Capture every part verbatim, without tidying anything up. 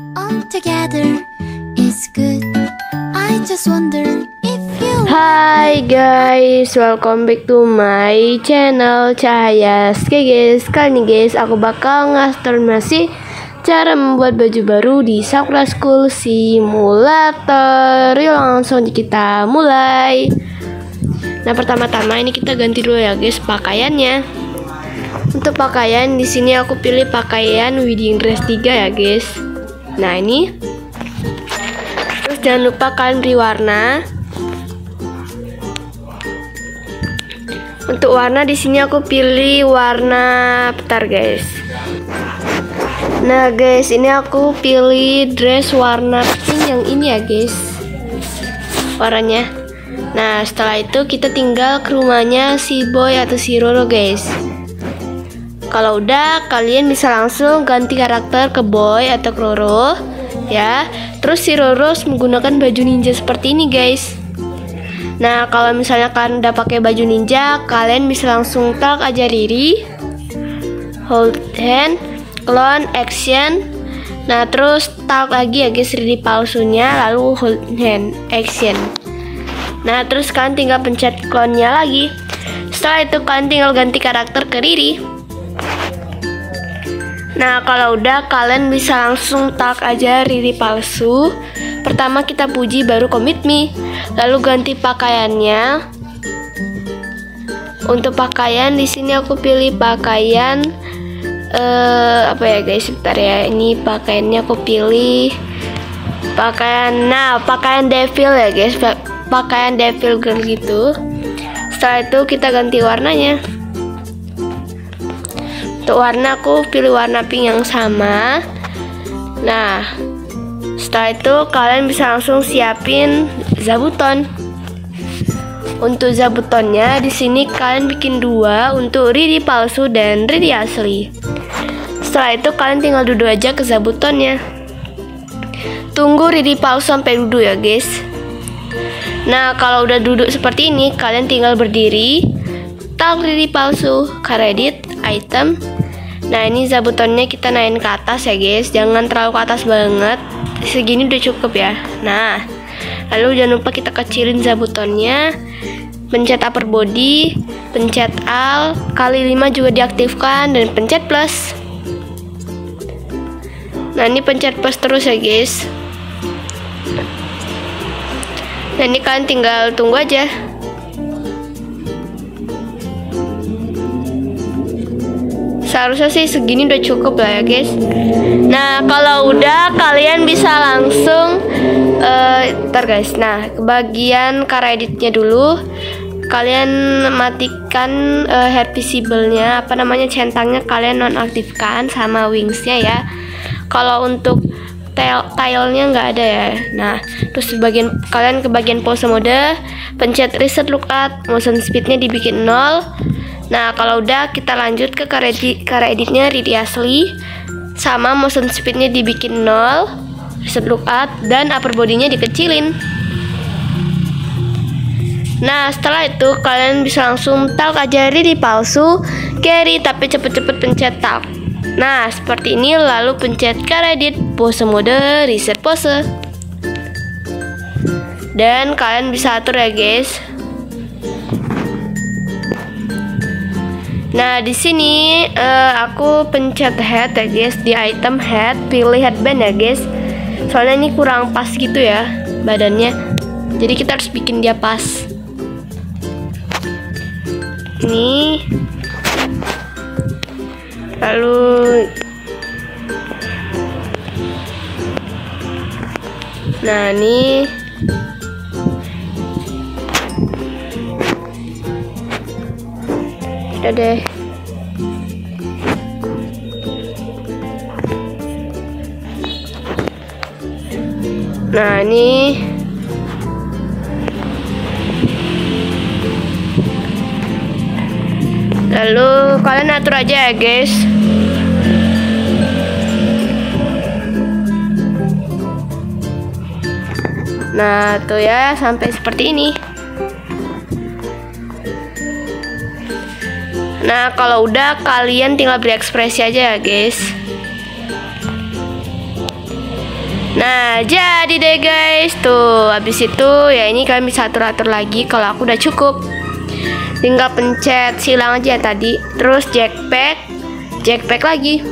all together is good. I just wonder if you. Hai guys, welcome back to my channel Cahaya. Oke guys, kali ini guys aku bakal ngasih masih cara membuat baju baru di Sakura School Simulator. Yuk langsung kita mulai. Nah pertama-tama ini kita ganti dulu ya guys pakaiannya. Untuk pakaian di sini aku pilih pakaian wedding dress tiga ya guys. Nah ini. Terus jangan lupa kalian beri warna. Untuk warna di sini aku pilih warna petar guys. Nah guys, ini aku pilih dress warna pink yang ini ya guys. Warnanya. Nah setelah itu kita tinggal ke rumahnya si Boy atau si Roro guys. Kalau udah, kalian bisa langsung ganti karakter ke Boy atau ke Roro ya. Terus si Roro menggunakan baju ninja seperti ini guys. Nah kalau misalnya kalian udah pakai baju ninja, kalian bisa langsung tag aja Riri, hold hand, clone, action. Nah terus tag lagi ya guys Riri palsunya, lalu hold hand, action. Nah terus kalian tinggal pencet clone-nya lagi. Setelah itu kalian tinggal ganti karakter ke Riri. Nah kalau udah, kalian bisa langsung tag aja Riri palsu. Pertama kita puji, baru commit me, lalu ganti pakaiannya. Untuk pakaian di sini aku pilih pakaian uh, apa ya guys, sebentar ya. Ini pakaiannya aku pilih pakaian, nah pakaian devil ya guys, pakaian devil girl gitu. Setelah itu kita ganti warnanya. Untuk warna aku pilih warna pink yang sama. Nah setelah itu kalian bisa langsung siapin zabuton. Untuk zabutonnya di sini kalian bikin dua untuk Riri palsu dan Riri asli. Setelah itu kalian tinggal duduk aja ke zabutonnya. Tunggu Riri palsu sampai duduk ya guys. Nah kalau udah duduk seperti ini, kalian tinggal berdiri, tag Riri palsu, kredit, item. Nah ini zabutonnya kita naikin ke atas ya guys, jangan terlalu ke atas banget, segini udah cukup ya. Nah lalu jangan lupa kita kecilin zabutonnya, pencet upper body, pencet alt, kali lima juga diaktifkan, dan pencet plus. Nah ini pencet plus terus ya guys. Nah ini kalian tinggal tunggu aja. Seharusnya sih segini udah cukup lah ya guys. Nah kalau udah, kalian bisa langsung uh, ntar guys. Nah ke bagian cara editnya dulu, kalian matikan uh, head visible-nya, apa namanya, centangnya kalian nonaktifkan sama wingsnya ya. Kalau untuk tile-nya nggak ada ya. Nah terus bagian kalian ke bagian pose mode, pencet reset lookup, motion speednya dibikin nol. Nah kalau udah, kita lanjut ke cara editnya Riri asli, sama motion speednya dibikin nol, reset lookup, dan upper bodinya dikecilin. Nah setelah itu kalian bisa langsung tag aja Riri palsu, carry, tapi cepet-cepet pencet tag. Nah seperti ini, lalu pencet cara edit, pose mode, reset pose, dan kalian bisa atur ya guys. Nah di sini uh, aku pencet head ya guys, di item head pilih headband ya guys. Soalnya ini kurang pas gitu ya badannya, jadi kita harus bikin dia pas. Ini lalu, nah ini udah deh. Nah ini lalu kalian atur aja ya guys. Nah tuh ya, sampai seperti ini. Nah kalau udah, kalian tinggal beri ekspresi aja ya guys. Nah, jadi deh guys. Tuh, habis itu ya ini kalian bisa atur-atur lagi. Kalau aku udah cukup, tinggal pencet silang aja tadi. Terus jackpack, jackpack lagi.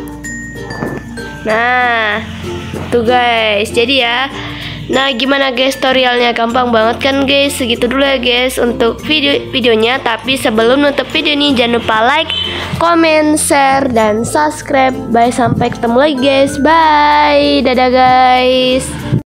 Nah, tuh guys. Jadi ya, nah gimana guys tutorialnya, gampang banget kan guys. Segitu dulu ya guys untuk video videonya. Tapi sebelum nutup video ini jangan lupa like, comment, share, dan subscribe. Bye, sampai ketemu lagi guys. Bye, dadah guys.